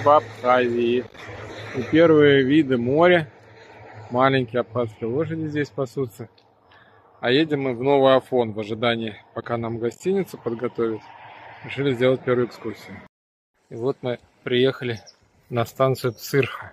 в Абхазии. И первые виды моря. Маленькие абхазские лошади здесь пасутся. А едем мы в Новый Афон в ожидании, пока нам гостиницу подготовят. Решили сделать первую экскурсию. И вот мы приехали на станцию Псырха.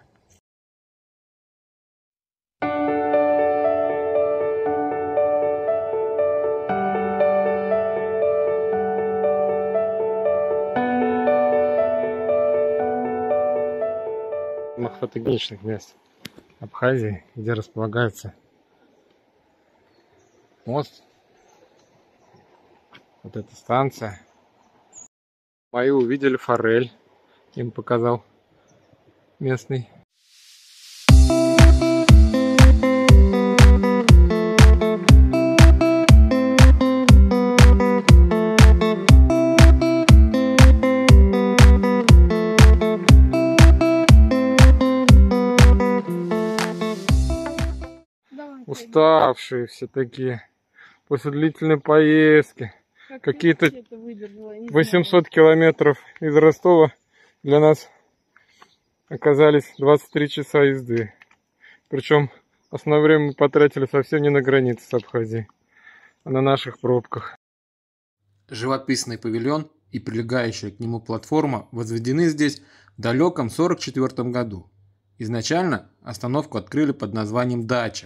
Фотогеничных мест Абхазии, где располагается мост. Вот эта станция. Мои увидели форель, им показал местный. Уставшие все такие после длительной поездки. Какие-то 800 километров из Ростова для нас оказались 23 часа езды. Причем основное время мы потратили совсем не на границе с Абхазией, а на наших пробках. Живописный павильон и прилегающая к нему платформа возведены здесь в далеком 1944 году. Изначально остановку открыли под названием «Дача».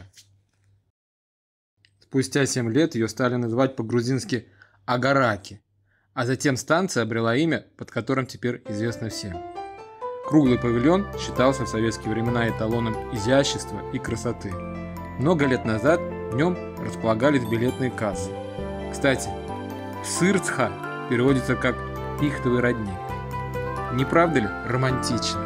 Спустя 7 лет ее стали называть по-грузински Агараки, а затем станция обрела имя, под которым теперь известно всем. Круглый павильон считался в советские времена эталоном изящества и красоты. Много лет назад в нем располагались билетные кассы. Кстати, Псырцха переводится как «пихтовый родник». Не правда ли романтично?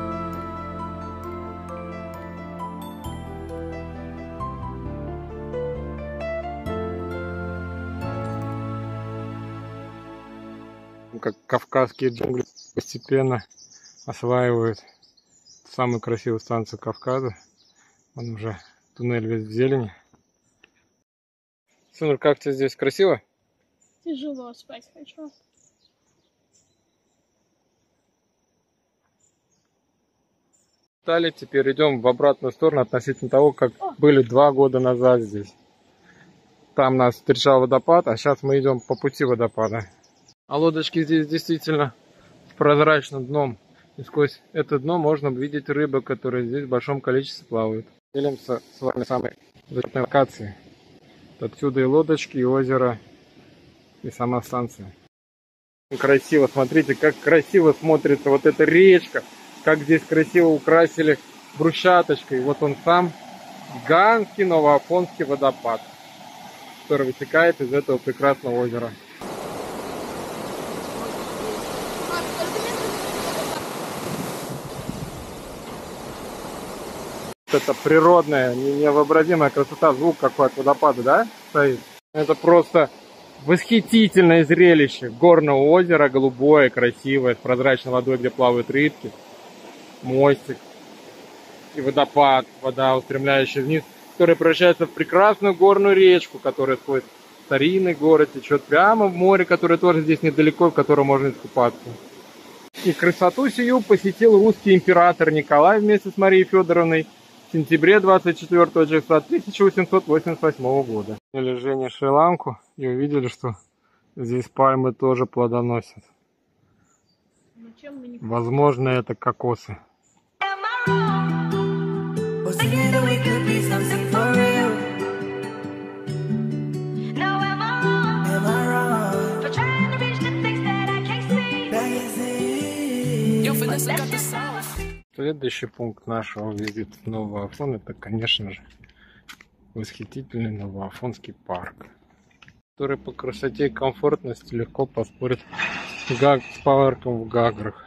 Как кавказские джунгли постепенно осваивают самую красивую станцию Кавказа. Он уже туннель весь в зелени. Сынок, как тебе здесь? Красиво? Тяжело, спать хочу. Теперь идем в обратную сторону относительно того, как были 2 года назад здесь. Там нас встречал водопад, а сейчас мы идем по пути водопада. А лодочки здесь действительно с прозрачным дном. И сквозь это дно можно видеть рыбы, которые здесь в большом количестве плавают. Делимся с вами самой заветной локацией. Отсюда и лодочки, и озеро, и сама станция. Красиво, смотрите, как красиво смотрится вот эта речка. Как здесь красиво украсили брусчаточкой. Вот он сам, гигантский новоафонский водопад, который вытекает из этого прекрасного озера. Это природная, невообразимая красота, звук какой от водопада, да, стоит? Это просто восхитительное зрелище горного озера, голубое, красивое, с прозрачной водой, где плавают рыбки, мостик и водопад, вода, устремляющая вниз, которая превращается в прекрасную горную речку, которая сквозь старинный город течет прямо в море, которое тоже здесь недалеко, в котором можно искупаться. И красоту сию посетил русский император Николай вместе с Марией Федоровной в сентябре 24 числа 1888 года. Или Женя Шри-Ланку и увидели, что здесь пальмы тоже плодоносят. Возможно, это кокосы. Следующий пункт нашего визита в Новый Афон — это, конечно же, восхитительный Новоафонский парк, который по красоте и комфортности легко поспорит с парком в Гаграх.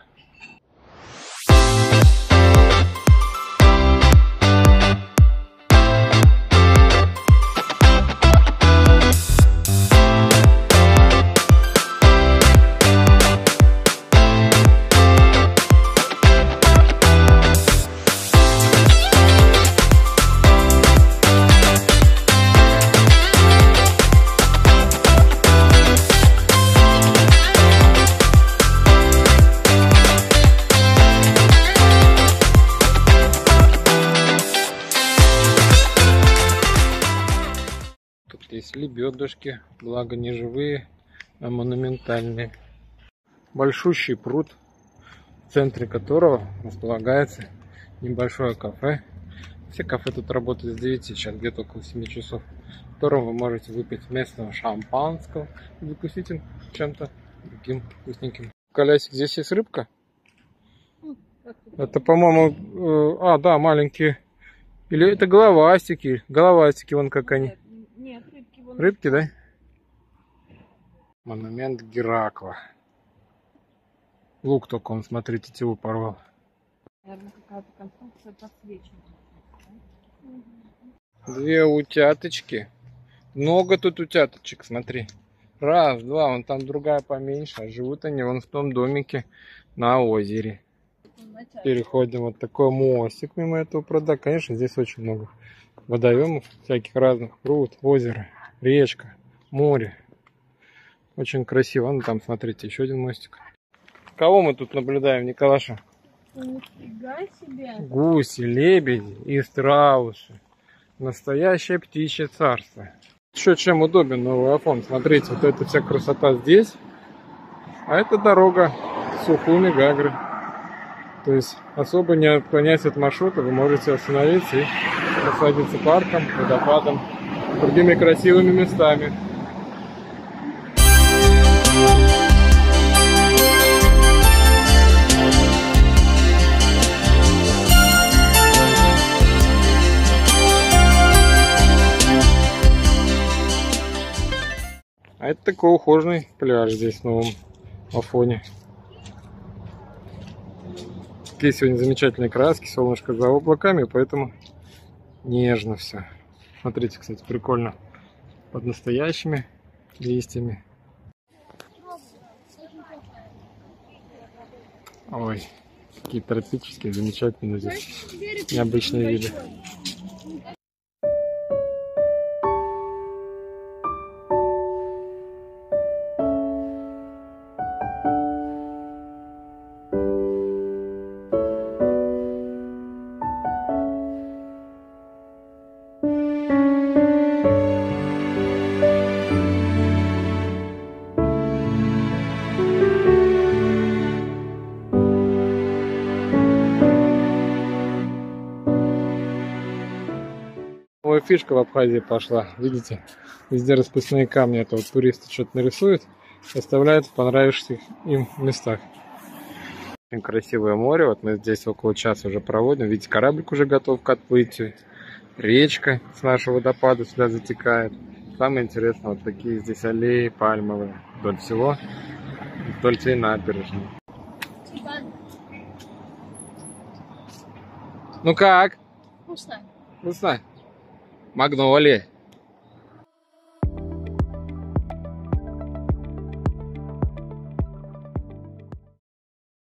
есть лебедушки, благо не живые, а монументальные. Большущий пруд, в центре которого располагается небольшое кафе. Все кафе тут работают с 9, сейчас где-то около 7 часов, в котором вы можете выпить местного шампанского и закусить чем-то таким вкусненьким. Колясик, здесь есть рыбка? Это, по-моему, да, маленькие. Или это головастики? Головастики, вон как они. Нет, рыбки вон. Рыбки, да? Монумент Геракла. Лук только он, смотри, тетиву порвал. Наверное, какая-то конструкция подсвечена. Две утяточки. Много тут утяточек, смотри. Раз, два, вон там другая поменьше. А живут они вон в том домике на озере. Переходим вот такой мостик мимо этого пруда. Конечно, здесь очень много водоемов всяких разных. Пруд, озеро, речка, море. Очень красиво. Ну там, смотрите, еще один мостик. Кого мы тут наблюдаем, Николаша? Нифига себе. Гуси, лебеди и страусы. Настоящее птичье царство. Еще чем удобен новый iPhone. Смотрите, вот эта вся красота здесь. А это дорога Сухуми-Гагры. То есть особо не отклоняясь от маршрута, вы можете остановиться и насладиться парком, водопадом, другими красивыми местами. А это такой ухоженный пляж здесь в новом Афоне. Такие сегодня замечательные краски, солнышко за облаками, поэтому нежно все. Смотрите, кстати, прикольно. Под настоящими листьями. Ой, какие тропические, замечательные здесь необычные виды. Новая фишка в Абхазии пошла. Видите, везде расписные камни. Это вот туристы что-то нарисуют и оставляют в понравившихся им местах. Очень красивое море. Вот мы здесь около часа уже проводим. Видите, кораблик уже готов к отплытию. Речка с нашего водопада сюда затекает. Самое интересное, вот такие здесь аллеи пальмовые вдоль всего, вдоль всей набережной. Ну как? Вкусно. Вкусно? Магнолия.